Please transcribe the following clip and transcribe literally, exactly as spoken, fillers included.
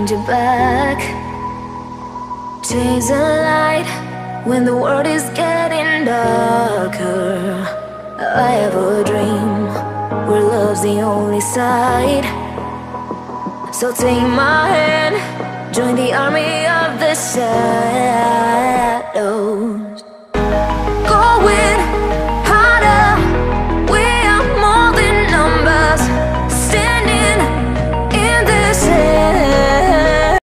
find you back. Chase the light when the world is getting darker. I have a dream where love's the only side. So take my hand, join the army of the sun.